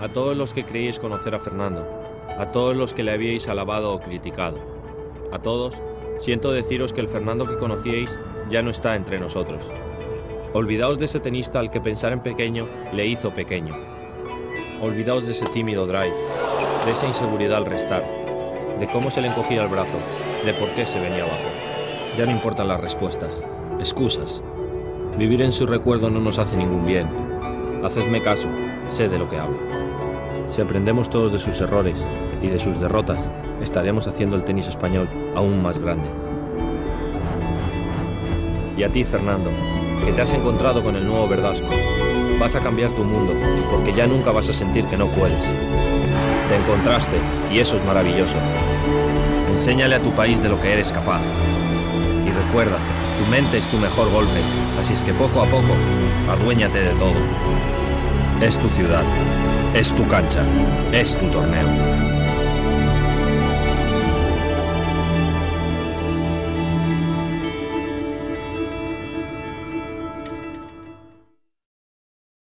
A todos los que creíais conocer a Fernando, a todos los que le habíais alabado o criticado, a todos, siento deciros que el Fernando que conocíais ya no está entre nosotros. Olvidaos de ese tenista al que pensar en pequeño le hizo pequeño. Olvidaos de ese tímido drive, de esa inseguridad al restar, de cómo se le encogía el brazo, de por qué se venía abajo. Ya no importan las respuestas, excusas. Vivir en su recuerdo no nos hace ningún bien. Hacedme caso, sé de lo que hablo. Si aprendemos todos de sus errores y de sus derrotas, estaremos haciendo el tenis español aún más grande. Y a ti, Fernando, que te has encontrado con el nuevo Verdasco, vas a cambiar tu mundo, porque ya nunca vas a sentir que no puedes. Te encontraste, y eso es maravilloso. Enséñale a tu país de lo que eres capaz. Y recuerda, tu mente es tu mejor golpe, así es que poco a poco, aduéñate de todo. Es tu ciudad, es tu cancha, es tu torneo.